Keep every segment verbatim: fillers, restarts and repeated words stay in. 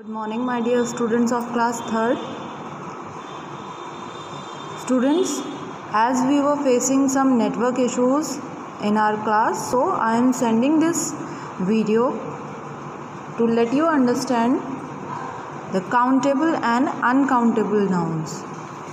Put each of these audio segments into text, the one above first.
Good morning, my dear students of class third. Students, as we were facing some network issues in our class, so I am sending this video to let you understand the countable and uncountable nouns.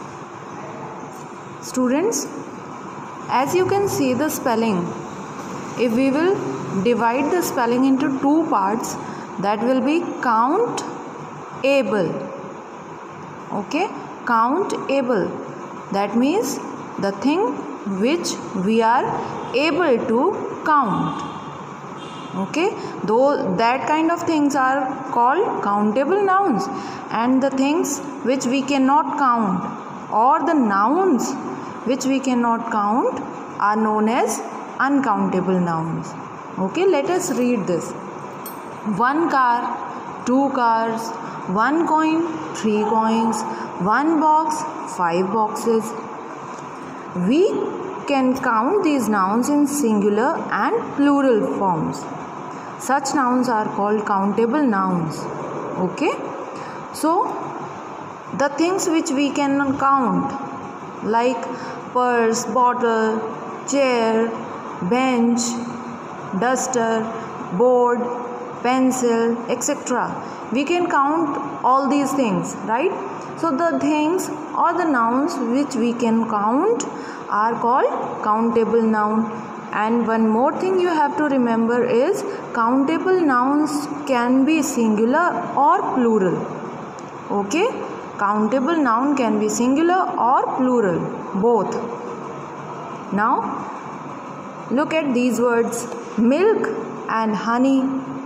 Students, as you can see the spelling, if we will divide the spelling into two parts, that will be count able. Okay, count able, that means the thing which we are able to count. Okay, though that kind of things are called countable nouns, and the things which we cannot count or the nouns which we cannot count are known as uncountable nouns. Okay, let us read this. One car, two cars, one coin, three coins, one box, five boxes. We can count these nouns in singular and plural forms. Such nouns are called countable nouns. Okay, so the things which we can count, like purse, bottle, chair, bench, duster, board, pencil, et cetera. We can count all these things, right? So the things or the nouns which we can count are called countable noun. And one more thing you have to remember is countable nouns can be singular or plural. Okay? Countable noun can be singular or plural, both. Now, look at these words, milk and honey.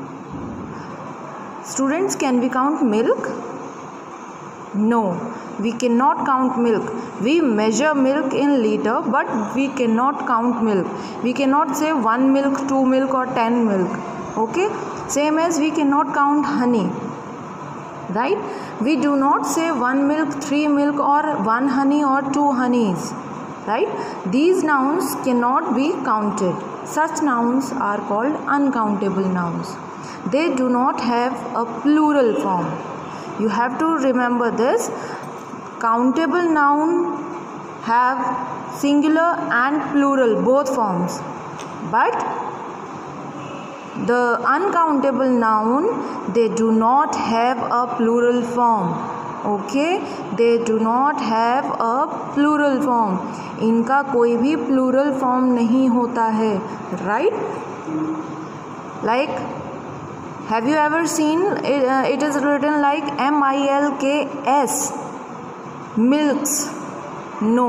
Students, can we count milk? No, we cannot count milk. We measure milk in liter, but we cannot count milk. We cannot say one milk, two milk or ten milk. Okay? Same as we cannot count honey. Right? We do not say one milk, three milk or one honey or two honeys. Right? These nouns cannot be counted. Such nouns are called uncountable nouns. They do not have a plural form. You have to remember this. Countable noun have singular and plural both forms. But the uncountable noun, they do not have a plural form. Okay, they do not have a plural form. इनका कोई भी plural form नहीं होता है, right? Like, have you ever seen it, uh, it is written like M I L K S, milks? No,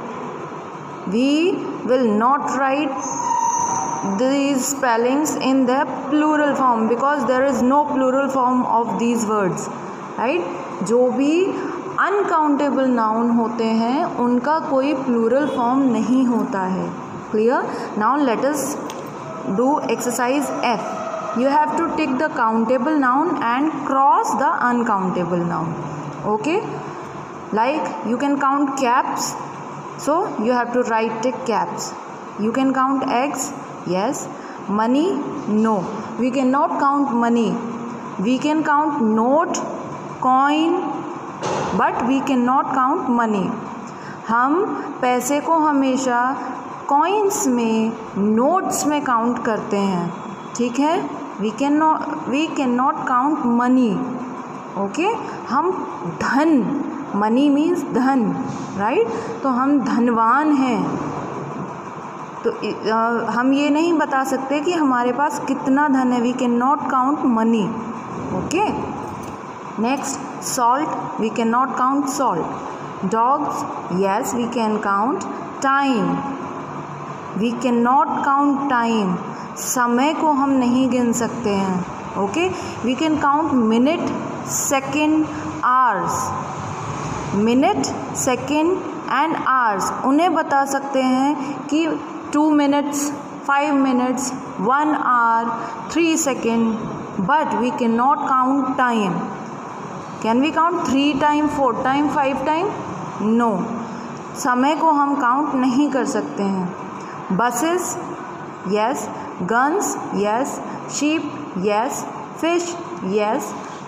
we will not write these spellings in the plural form because there is no plural form of these words, right? जो भी uncountable noun होते हैं उनका कोई plural form नहीं होता है. Clear? Now let us do exercise F. You have to tick the countable noun and cross the uncountable noun. Okay? Like you can count caps, so you have to write tick caps. You can count eggs. Yes. Money? No. We cannot count money. We can count note, coin, but we cannot count money. हम पैसे को हमेशा coins में, notes में count करते हैं. ठीक है? We cannot, we cannot count money. Okay? हम धन, money means धन, right? तो हम धनवान हैं. तो आ, हम ये नहीं बता सकते कि हमारे पास कितना धन है. We cannot count money. Okay? Next, salt. We cannot count salt. Dogs. Yes, we can count. Time. We cannot count time. समय को हम नहीं गिन सकते हैं. Okay, we can count minute, second, hours. Minute, second and hours उन्हें बता सकते हैं कि two minutes, five minutes, one hour, three second, but we can not count time. Can we count three time, four time, five time? No, समय को हम count नहीं कर सकते हैं. Buses? Yes. Guns? Yes. Sheep? Yes. Fish? Yes.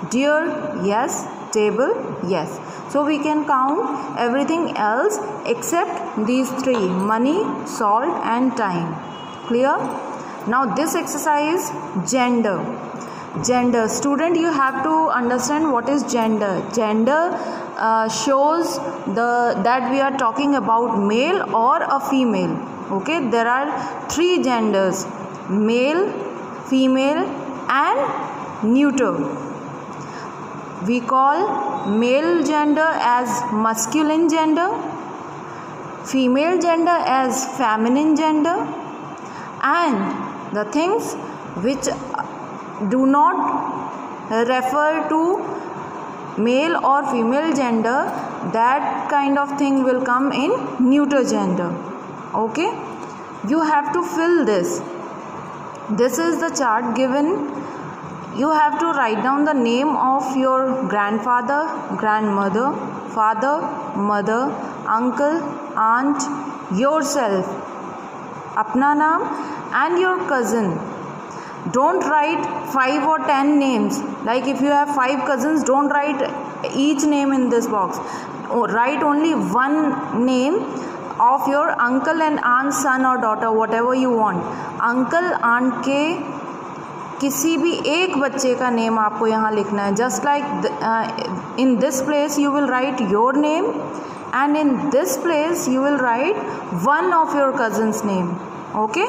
deer, yes. Table, yes. So we can count everything else except these three: money, salt and time. Clear? Now this exercise, gender. Gender, student, you have to understand what is gender. Gender uh, shows the that we are talking about male or a female. Okay, there are three genders: male, female and neuter. We call male gender as masculine gender, female gender as feminine gender, and the things which do not refer to male or female gender, that kind of thing will come in neuter gender. Okay, you have to fill this. This is the chart given. You have to write down the name of your grandfather, grandmother, father, mother, uncle, aunt, yourself, अपना नाम, and your cousin. Don't write five or ten names. Like if you have five cousins, don't write each name in this box. Write only one name of your uncle and aunt, son or daughter, whatever you want. Uncle, aunt के किसी भी एक बच्चे का name आपको यहाँ लिखना है. Just like in this place you will write your name, and in this place you will write one of your cousin's name. Okay,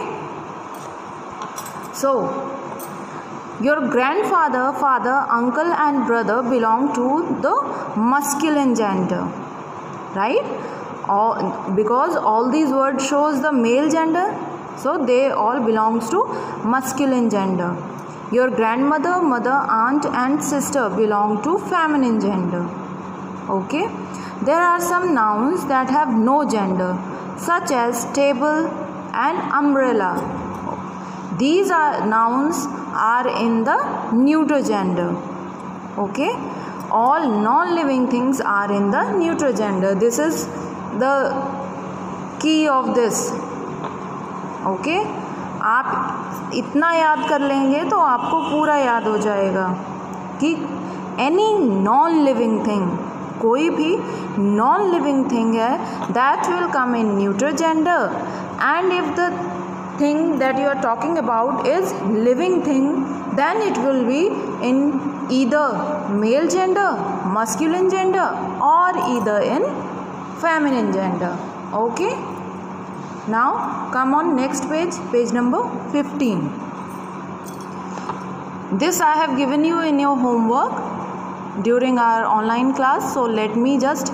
so your grandfather, father, uncle and brother belong to the masculine gender, right? All, because all these words shows the male gender, so they all belongs to masculine gender. Your grandmother, mother, aunt and sister belong to feminine gender. Okay, there are some nouns that have no gender, such as table and umbrella. These are nouns are in the neuter gender. Okay, all non-living things are in the neuter gender. This is the key of this. Okay okay? आप इतना याद कर लेंगे तो आपको पूरा याद हो जाएगा कि एनी नॉन लिविंग थिंग, कोई भी नॉन लिविंग थिंग है, that will come in neuter gender. And if the thing that you are talking about is living thing, then it will be in either male gender, masculine gender, और either in feminine gender. Okay, now come on next page, page number fifteen. This I have given you in your homework during our online class, so let me just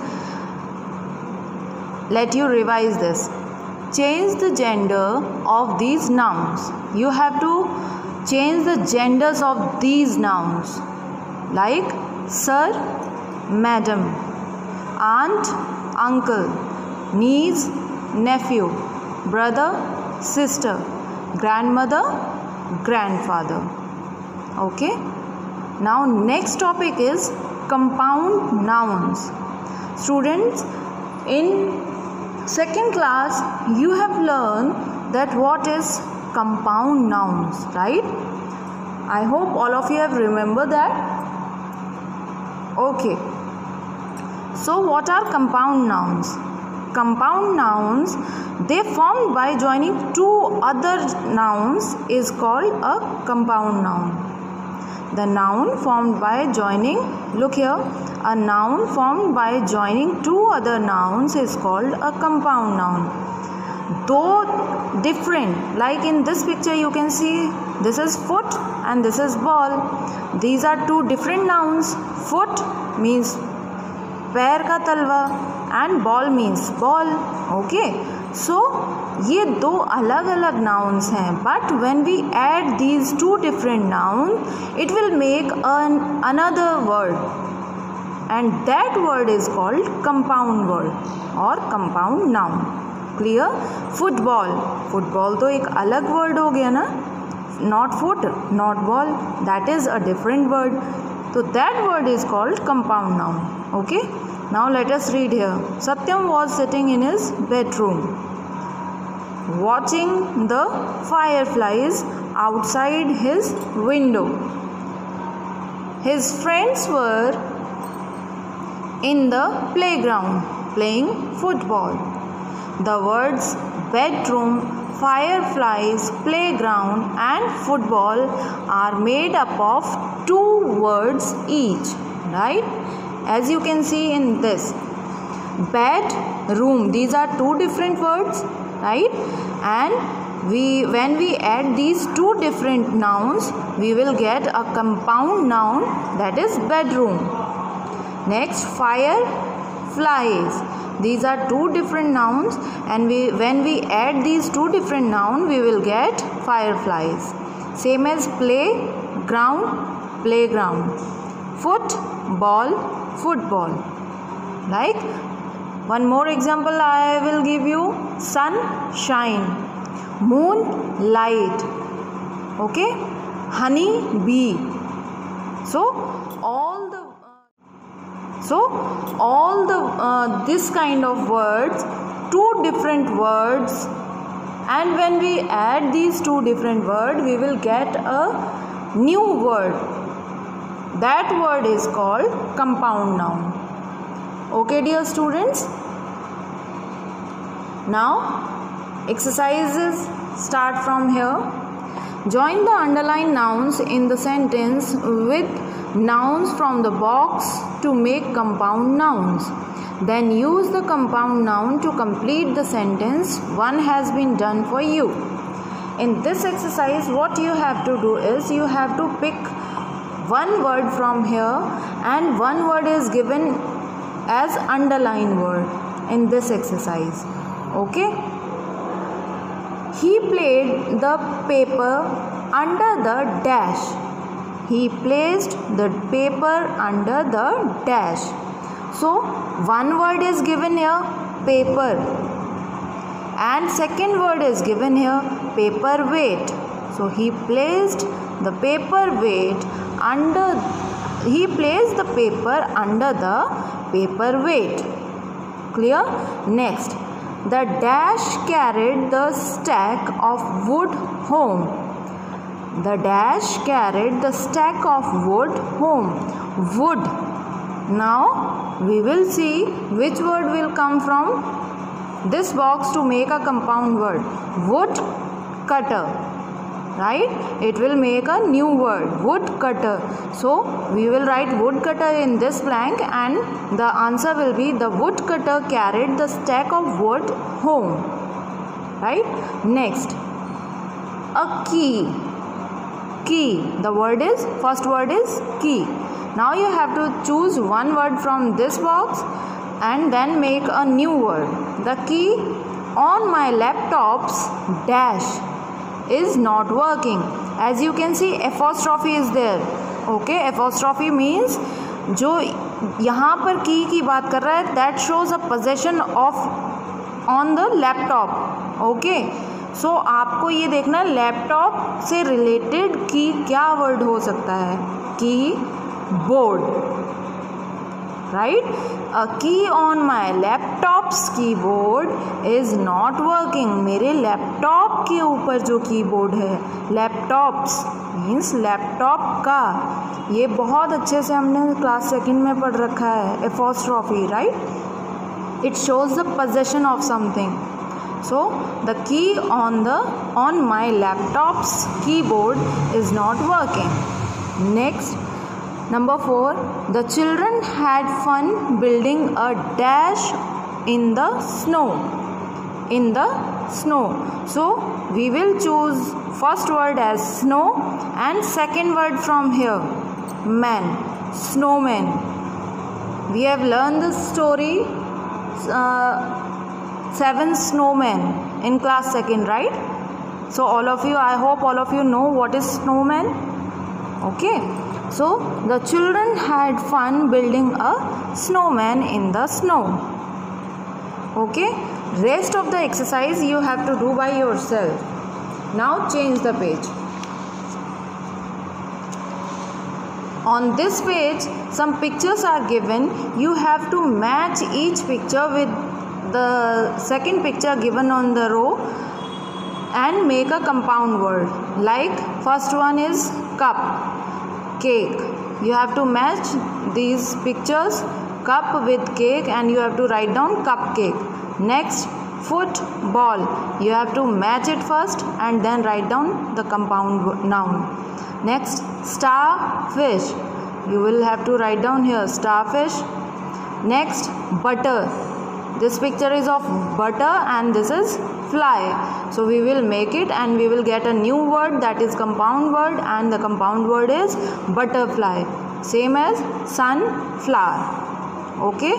let you revise this. Change the gender of these nouns. You have to change the genders of these nouns, like sir, madam, aunt, uncle, niece, nephew, brother, sister, grandmother, grandfather. Okay, now next topic is compound nouns. Students, in second class you have learned that what is compound nouns, right? I hope all of you have remembered that. Okay, so what are compound nouns? Compound nouns, they formed by joining two other nouns, is called a compound noun. The noun formed by joining, look here, a noun formed by joining two other nouns is called a compound noun. Though different, like in this picture you can see this is foot and this is ball. These are two different nouns. Foot means पैर का तलवा and ball means ball. Okay, so ये दो अलग अलग nouns हैं, but when we add these two different nouns, it will make an another word, and that word is called compound word or compound noun. Clear? Football, football तो एक अलग word हो गया ना, not foot, not ball, that is a different word. So that word is called compound noun. Okay, now let us read here. Satyam was sitting in his bedroom watching the fireflies outside his window. His friends were in the playground playing football. The words bedroom, fireflies, playground and football are made up of two words each, right? As you can see in this, bed, room, these are two different words, right? And we when we add these two different nouns, we will get a compound noun, that is bedroom. Next, fire, flies, these are two different nouns, and we when we add these two different nouns, we will get fireflies. Same as play, ground, playground, football, football. Like, one more example I will give you: sun, shine, moon, light, okay, honey, bee. So all the uh, so all the uh, this kind of words, two different words, and when we add these two different words, we will get a new word. That word is called compound noun. Okay, dear students. Now exercises start from here. Join the underlined nouns in the sentence with nouns from the box to make compound nouns. Then use the compound noun to complete the sentence. One has been done for you. In this exercise, what you have to do is you have to pick one word from here, and one word is given as underlined word in this exercise. Okay? He played the paper under the dash. He placed the paper under the dash. So one word is given here, paper, and second word is given here, paperweight. So he placed the paperweight under he placed the paper under the paperweight. Clear? Next, the dash carried the stack of wood home. The dash carried the stack of wood home. Wood. Now we will see which word will come from this box to make a compound word. Wood cutter. Right? It will make a new word, wood cutter. So we will write wood cutter in this blank, and the answer will be the wood cutter carried the stack of wood home. Right? Next, a key. Key. The word is, first word is key. Now you have to choose one word from this box and then make a new word. The key on my laptop's dash is not working. As you can see, apostrophe is there. Okay, apostrophe means जो यहाँ पर की की बात कर रहा है, that shows a possession of on the laptop. Okay, so आपको ये देखना लैपटॉप से रिलेटेड की क्या वर्ड हो सकता है. Keyboard. Right? A key on my laptop's keyboard is not working. मेरे लैपटॉप के ऊपर जो कीबोर्ड है, लैपटॉप्स मीन्स लैपटॉप का, ये बहुत अच्छे से हमने क्लास सेकंड में पढ़ रखा है. Apostrophe, right? It shows the possession of something. So the key on the on my laptop's keyboard is not working. Next, number four, the children had fun building a dash in the snow. In the snow. So we will choose first word as snow and second word from here, man, snowman. We have learned the story uh, seven snowmen in class second, right? So all of you, I hope all of you know what is snowman. Okay. So the children had fun building a snowman in the snow. Okay. Rest of the exercise you have to do by yourself. Now change the page. On this page, some pictures are given. You have to match each picture with the second picture given on the row and make a compound word. Like first one is cup, cake. you have to match these pictures, cup with cake, and you have to write down cupcake. Next, football, you have to match it first and then write down the compound noun. Next, starfish, you will have to write down here starfish. Next, butter, this picture is of butter and this is fly, so we will make it and we will get a new word, that is compound word, and the compound word is butterfly, same as sunflower. Okay,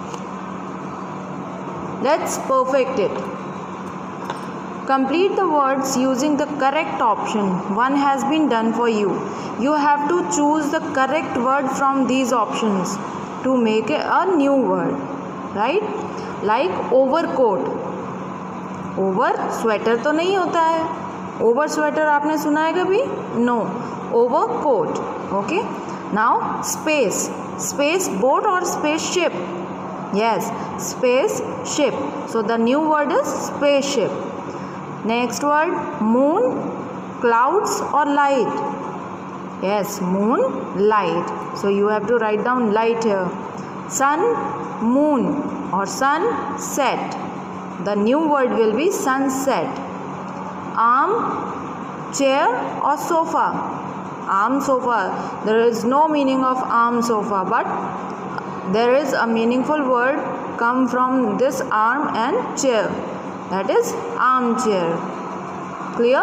let's perfect it. Complete the words using the correct option. One has been done for you. You have to choose the correct word from these options to make a new word, right? Like overcoat, over sweater तो नहीं होता है, over sweater आपने सुना है कभी? No, over coat. Okay, now space, space boat और space ship? Yes, space ship, so the new word is space ship. Next word, moon, clouds और light? Yes, moon, light, so you have to write down light here. Sun, moon और sun set, the new word will be sunset. Arm, chair or sofa? Arm, sofa, there is no meaning of arm sofa, but there is a meaningful word come from this arm and chair, that is armchair. Clear?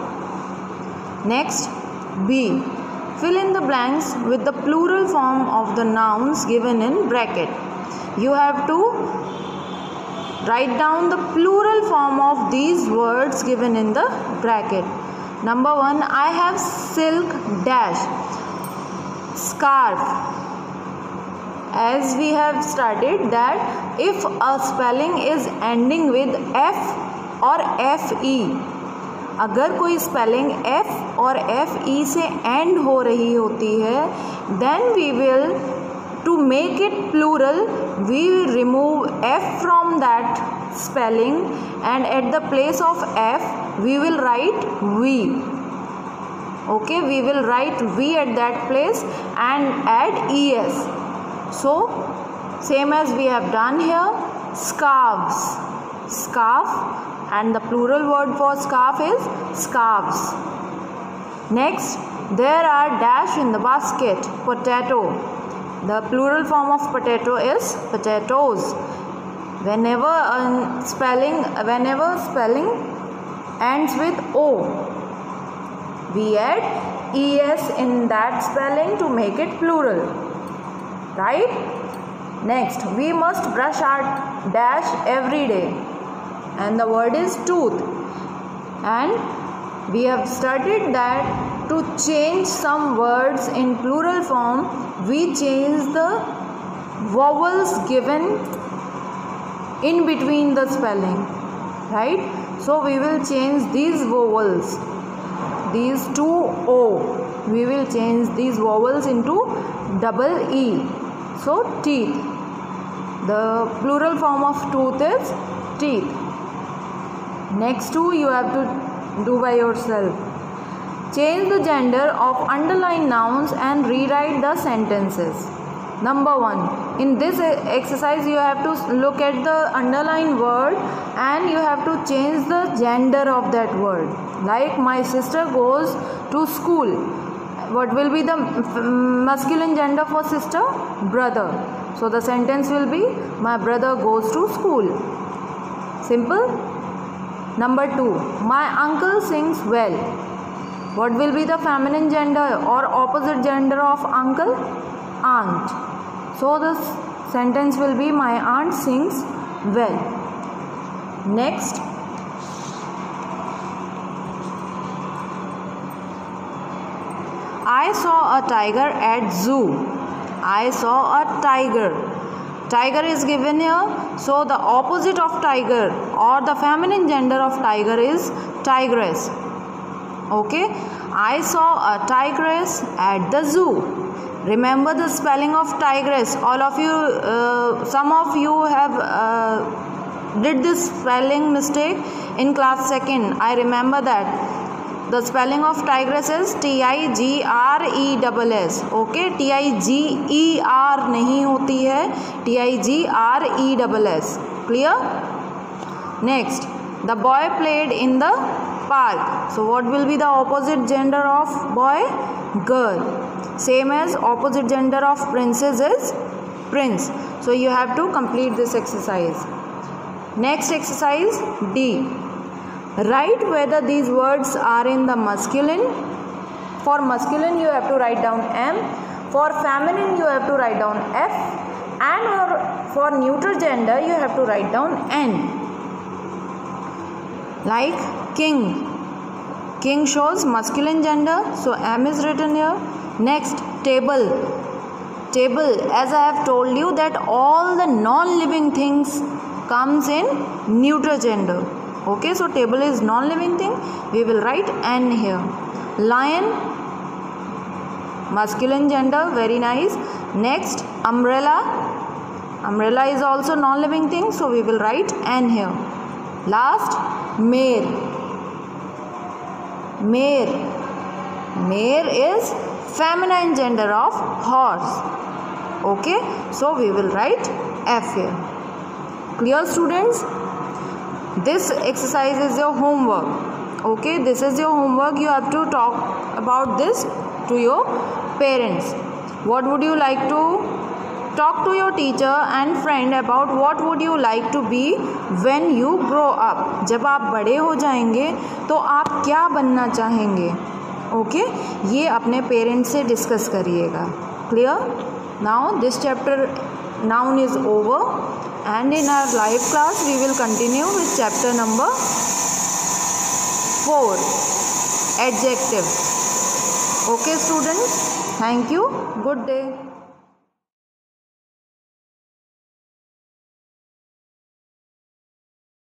Next, B, fill in the blanks with the plural form of the nouns given in bracket. You have to write down the plural form of these words given in the bracket. Number one, I have silk dash scarf. As we have started that if a spelling is ending with F or Fe, अगर कोई spelling F और Fe से end हो रही होती है, then we will, to make it plural, we remove F from that spelling and at the place of F we will write V. Okay, we will write V at that place and add es. So same as we have done here, scarves, scarf, and the plural word for scarf is scarves. Next, there are dash in the basket, potato. The plural form of potato is potatoes. Whenever uh, spelling, whenever spelling ends with O, we add es in that spelling to make it plural, right? Next, we must brush our dash every day, and the word is tooth. And we have studied that to change some words in plural form, we change the vowels given in between the spelling, right? So we will change these vowels, these two O, we will change these vowels into double E. So teeth, the plural form of tooth is teeth. Next two you have to do by yourself. Change the gender of underlined nouns and rewrite the sentences. Number one, in this exercise you have to look at the underlined word and you have to change the gender of that word. Like my sister goes to school. What will be the masculine gender for sister? Brother. So the sentence will be, my brother goes to school. Simple. Number two, my uncle sings well. What will be the feminine gender or opposite gender of uncle? Aunt. So the sentence will be, my aunt sings well. Next, I saw a tiger at zoo. I saw a tiger. Tiger is given here, so the opposite of tiger or the feminine gender of tiger is tigress. Okay, I saw a tigress at the zoo. Remember the spelling of tigress. All of you, uh, some of you have uh, did this spelling mistake in class second. I remember that. the spelling of tigress is T I G R E S S. Okay, T I G E R नहीं होती है, T I G R E S S. Clear? Next, the boy played in the park. So what will be the opposite gender of boy? Girl. Same as opposite gender of princess is prince. So you have to complete this exercise. Next exercise D. Write whether these words are in the masculine. For masculine you have to write down M. For feminine you have to write down F. And for neutral gender you have to write down N. Like king. King shows masculine gender, so M is written here. Next, table. Table, as I have told you that all the non-living things comes in neutral gender. Okay, so table is non-living thing. We will write N here. Lion, masculine gender, very nice. Next, umbrella. Umbrella is also non-living thing, so we will write N here. Last, mare. Mare. Mare is feminine gender of horse. Okay, so we will write F here. Clear, students? This exercise is your homework. Okay, this is your homework. You have to talk about this to your parents. What would you like to talk to your teacher and friend about? What would you like to be when you grow up? जब आप बड़े हो जाएंगे तो आप क्या बनना चाहेंगे? Okay okay? ये अपने पेरेंट्स से डिस्कस करिएगा. Clear? Now this chapter noun is over, and in our live class we will continue with chapter number four, adjectives. Okay students, thank you, good day.